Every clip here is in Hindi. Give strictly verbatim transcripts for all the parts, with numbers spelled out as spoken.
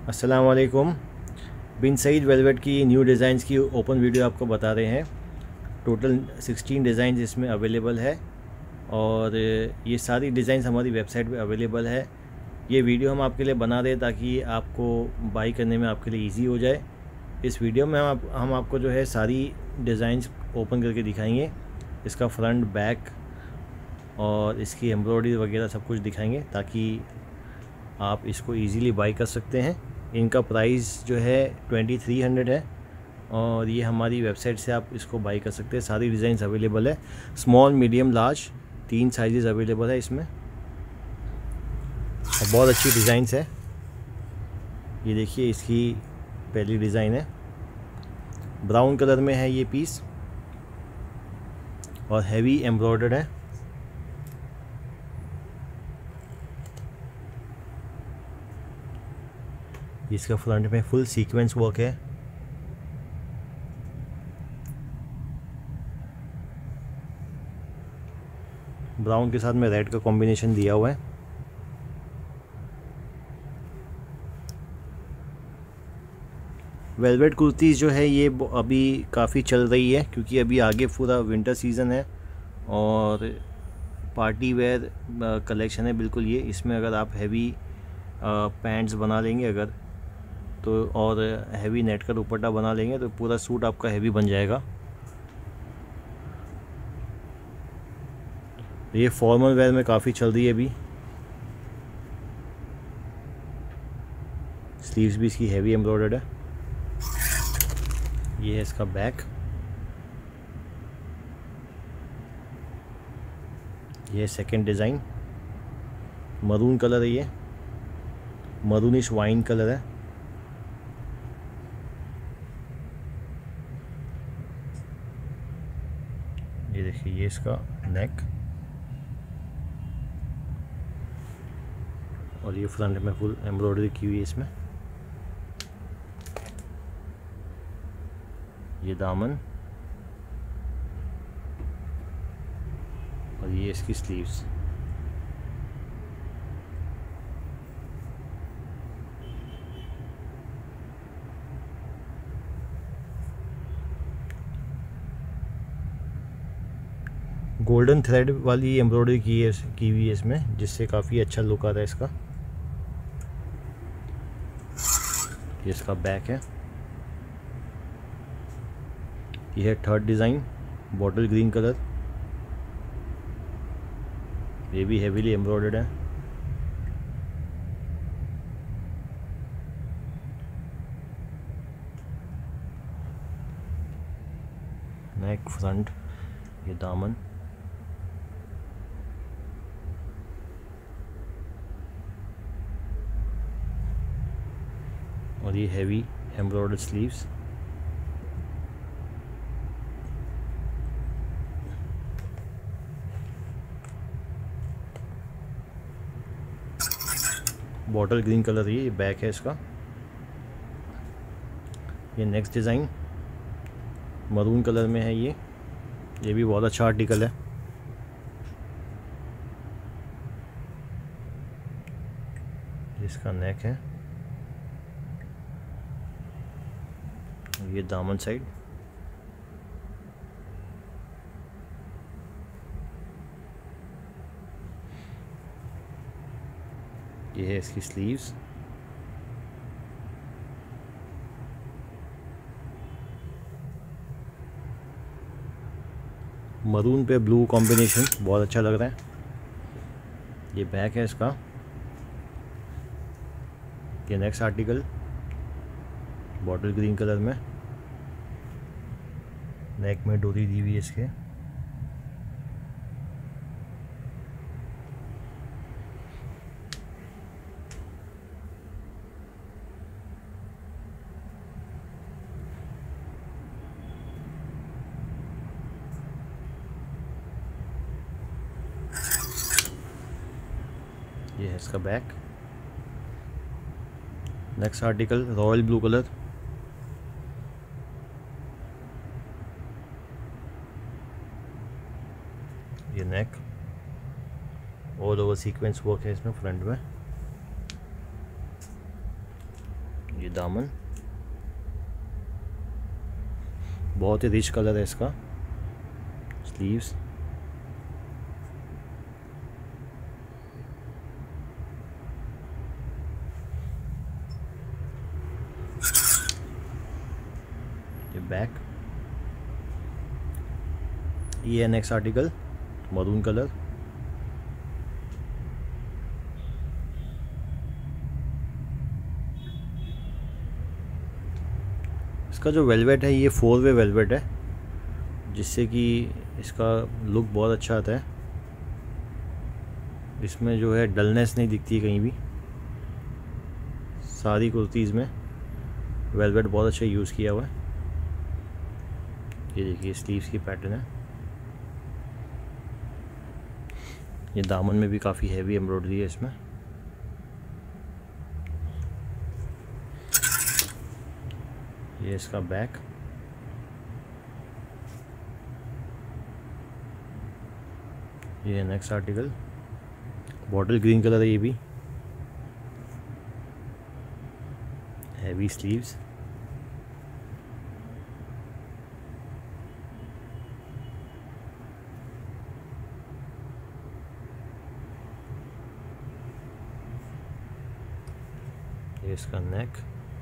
अस्सलाम वालेकुम। बिन सईद वेलवेट की न्यू डिज़ाइंस की ओपन वीडियो आपको बता रहे हैं। टोटल सिक्सटीन डिज़ाइंस इसमें अवेलेबल है और ये सारी डिज़ाइंस हमारी वेबसाइट पे अवेलेबल है। ये वीडियो हम आपके लिए बना रहे हैं ताकि आपको बाई करने में आपके लिए इजी हो जाए। इस वीडियो में हम आप, हम आपको जो है सारी डिज़ाइंस ओपन करके दिखाएंगे। इसका फ्रंट, बैक और इसकी एम्ब्रॉयडरी वगैरह सब कुछ दिखाएंगे ताकि आप इसको इजीली बाई कर सकते हैं। इनका प्राइस जो है ट्वेंटी थ्री हंड्रेड है और ये हमारी वेबसाइट से आप इसको बाई कर सकते हैं। सारी डिज़ाइंस अवेलेबल है, स्मॉल, मीडियम, लार्ज, तीन साइजेस अवेलेबल है इसमें और बहुत अच्छी डिज़ाइंस है। ये देखिए, इसकी पहली डिज़ाइन है, ब्राउन कलर में है ये पीस और हैवी एम्ब्रॉयडर्ड है। इसका फ्रंट में फुल सीक्वेंस वर्क है। ब्राउन के साथ में रेड का कॉम्बिनेशन दिया हुआ है। वेलवेट कुर्तीज़ जो है ये अभी काफ़ी चल रही है क्योंकि अभी आगे पूरा विंटर सीज़न है और पार्टी वेयर कलेक्शन है बिल्कुल ये। इसमें अगर आप हैवी पैंट्स बना लेंगे अगर तो और हैवी नेट का दुपट्टा बना लेंगे तो पूरा सूट आपका हैवी बन जाएगा। ये फॉर्मल वेयर में काफ़ी चल रही है अभी। स्लीव्स भी इसकी हैवी एम्ब्रॉयडर्ड है। ये है इसका बैक। ये सेकंड डिज़ाइन, मरून कलर है, ये मरूनिश वाइन कलर है। ये देखिए, ये इसका नेक और ये फ्रंट में फुल एम्ब्रॉयडरी की हुई है इसमें। ये दामन और ये इसकी स्लीव्स। गोल्डन थ्रेड वाली एम्ब्रॉयडरी की है की हुई है इसमें, जिससे काफ़ी अच्छा लुक आता है इसका। ये इसका बैक है। ये है third design, bottle green colour. ये भी हेवीली एम्ब्रॉयडर्ड है। नेक, फ्रंट, ये दामन। और ये heavy embroidered sleeves. Bottle green colour, ये बैक है इसका। ये नेक्स्ट डिज़ाइन मरून कलर में है। ये ये भी बहुत अच्छा आर्टिकल है। इसका नेक है, ये दामन साइड। ये है इसकी स्लीव्स। मरून पे ब्लू कॉम्बिनेशन बहुत अच्छा लग रहा है। ये बैक है इसका। ये next article bottle green colour में, नेक में डोरी दी हुई है इसके। ये है इसका back. Next article royal blue colour. ये neck, all over sequence work है इसमें फ्रंट में। ये दामन, बहुत ही रिच कलर है इसका। स्लीव्स, ये बैक, ये है नेक्स्ट आर्टिकल, मरून कलर। इसका जो वेलवेट है ये फोर वे वेलवेट है, जिससे कि इसका लुक बहुत अच्छा आता है। इसमें जो है डलनेस नहीं दिखती कहीं भी। सारी कुर्तीज़ में वेलवेट बहुत अच्छा यूज़ किया हुआ है। ये देखिए स्लीव्स की पैटर्न है। ये दामन में भी काफ़ी हैवी एम्ब्रॉयडरी है इसमें। ये इसका बैक, ये है next article, bottle green colour है, ये भी हैवी स्लीव्स। ये इसका नेक,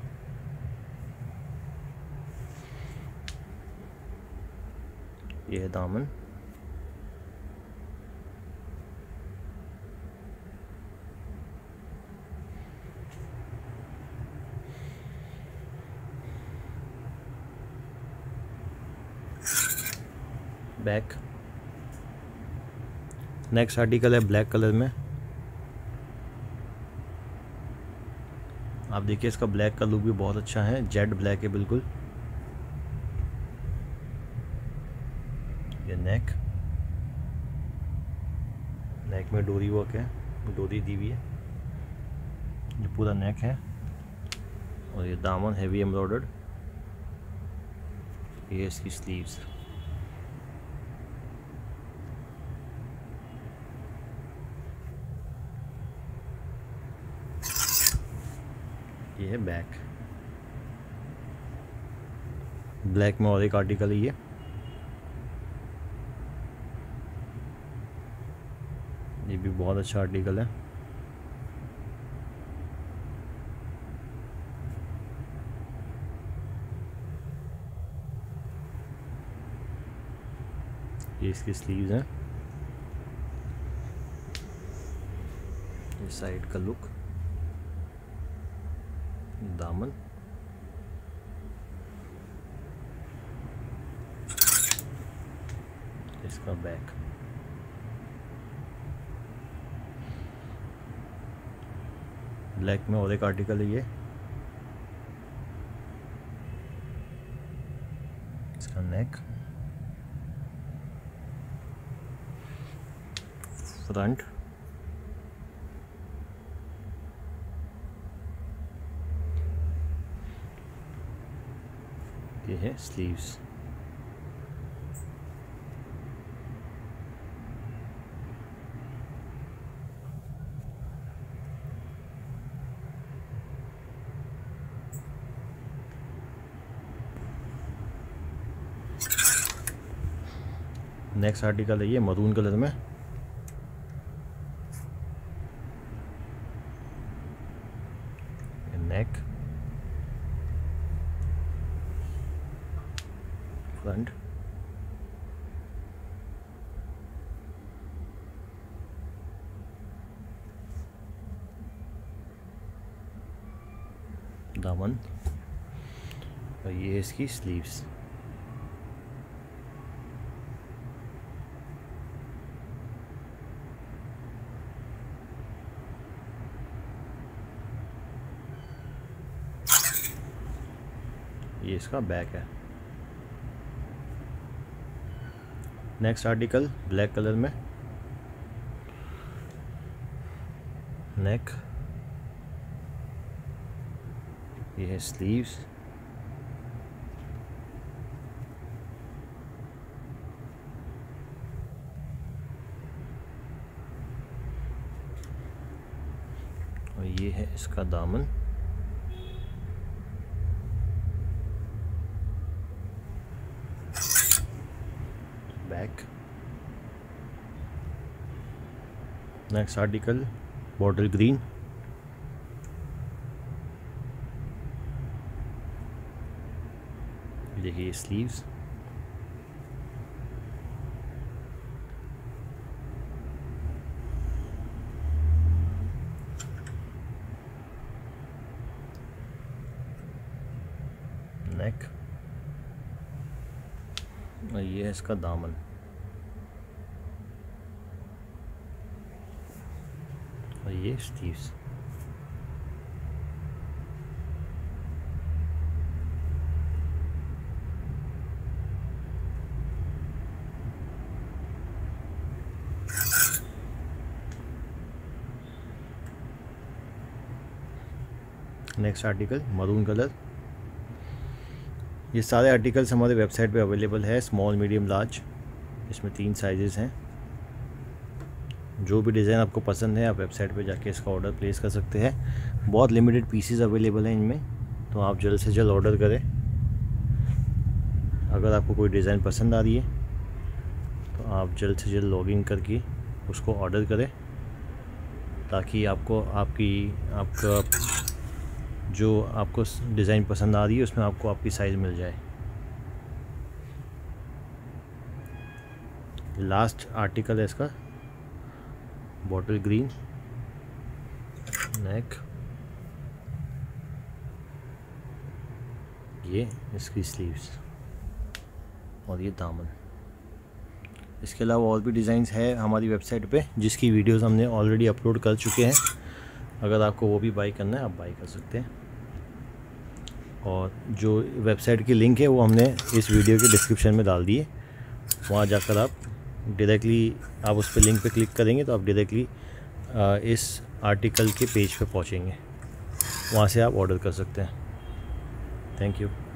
ये है दामन। बैक, नेक्स्ट आर्टिकल है ब्लैक कलर में। आप देखिए इसका ब्लैक का लुक भी बहुत अच्छा है, जेड ब्लैक है बिल्कुल। ये नेक, नेक में डोरी वर्क है, डोरी दी हुई है, ये पूरा नेक है। और ये दामन हैवी एम्ब्रॉयडर्ड। ये इसकी स्लीव्स, ये है बैक। ब्लैक में और एक आर्टिकल है ये, ये भी बहुत अच्छा आर्टिकल है। ये इसकी स्लीव्स हैं। ये साइड का लुक, दामन, इसका बैक। ब्लैक में और एक आर्टिकल है ये, इसका नेक, फ्रंट, ये है स्लीव्स। नेक्स्ट आर्टिकल है ये मरून कलर में। नेक, फ्रंट, दामन, और ये इसकी स्लीव्स। ये इसका बैक है। नेक्स्ट आर्टिकल ब्लैक कलर में, नेक, ये है स्लीव्स, और ये है इसका दामन। Black. Next article bottle green. देखिए स्लीव्स। नेक और ये है इसका दामन। और ये sleeves. Next article maroon colour. ये सारे आर्टिकल्स हमारे वेबसाइट पे अवेलेबल है, स्मॉल मीडियम लार्ज, इसमें तीन साइजेस हैं। जो भी डिज़ाइन आपको पसंद है आप वेबसाइट पे जाके इसका ऑर्डर प्लेस कर सकते हैं। बहुत लिमिटेड पीसेस अवेलेबल हैं इनमें, तो आप जल्द से जल्द ऑर्डर करें। अगर आपको कोई डिज़ाइन पसंद आ रही है तो आप जल्द से जल्द लॉगिन करके उसको ऑर्डर करें, ताकि आपको आपकी आपका जो आपको डिज़ाइन पसंद आ रही है उसमें आपको आपकी साइज़ मिल जाए। लास्ट आर्टिकल है इसका बॉटल ग्रीन। नेक, ये इसकी स्लीव्स और ये दामन। इसके अलावा और भी डिज़ाइंस है हमारी वेबसाइट पे, जिसकी वीडियोस हमने ऑलरेडी अपलोड कर चुके हैं। अगर आपको वो भी बाई करना है आप बाई कर सकते हैं। और जो वेबसाइट की लिंक है वो हमने इस वीडियो के डिस्क्रिप्शन में डाल दी है। वहाँ जाकर आप डायरेक्टली आप उस पर लिंक पे क्लिक करेंगे तो आप डायरेक्टली इस आर्टिकल के पेज पे पहुँचेंगे, वहाँ से आप ऑर्डर कर सकते हैं। Thank you.